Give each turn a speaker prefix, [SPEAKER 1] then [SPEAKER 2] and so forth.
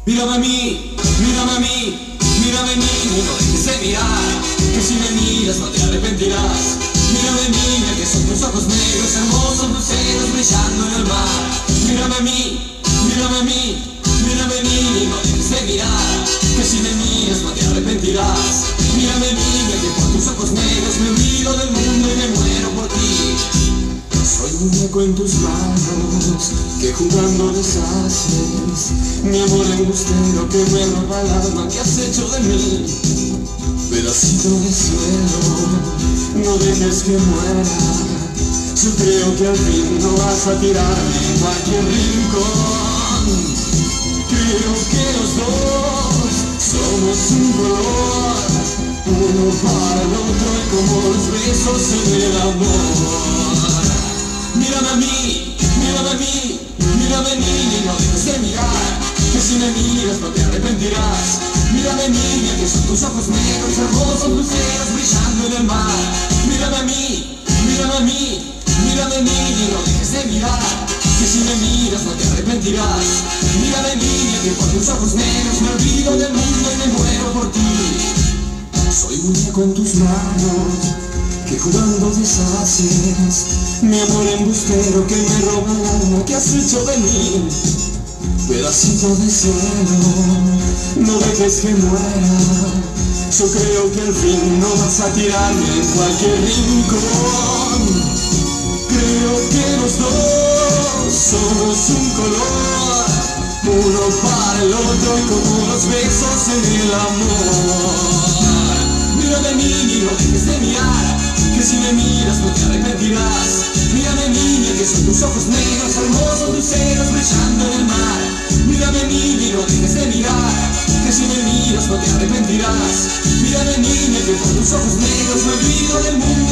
[SPEAKER 1] Mírame a mí, mírame a mí, mírame niña, no dejes de mirar, que si me miras no te arrepentirás. Mírame niña, que son tus ojos negros, hermosos luceros brillando en el mar. Mírame a mí, mírame a mí, mírame niña, no dejes de mirar, que si me miras no te arrepentirás. Mírame niña, que por tus ojos negros me olvido del mundo y me muero por ti. Soy un muñeco en tus manos, que jugando deshaces mi amor embustero que me roba el alma. ¿Qué has hecho de mí? Pedacito de cielo, no dejes que muera. Yo creo que al fin no vas a tirarme en cualquier rincón. Creo que los dos somos un color, uno para el otro y como los besos en el amor. Mírame a mí, mírame a mí, mírame niña y no dejes de mirar, que si me miras no te arrepentirás. Mírame niña, que son tus ojos negros, hermosos luceros brillando en el mar. Mírame a mí, mírame a mí, mírame niña y no dejes de mirar, que si me miras no te arrepentirás. Mírame niña, que por tus ojos negros me olvido del mundo y me muero por ti. Soy muñeco en tus manos, que jugando deshaces mi amor embustero que me roba el alma. ¿Qué has hecho de mí? Pedacito de cielo, no dejes que muera. Yo creo que al fin no vas a tirarme en cualquier rincón. Creo que los dos somos un color, uno para el otro y como los besos en el amor. Mírame niña y no dejes de mirar, que si me miras no te arrepentirás. Mírame niña, que son tus ojos negros, hermosos luceros brillando en el mar. Mírame niña y no dejes de mirar, que si me miras no te arrepentirás. Mírame niña, que por tus ojos negros me olvido del mundo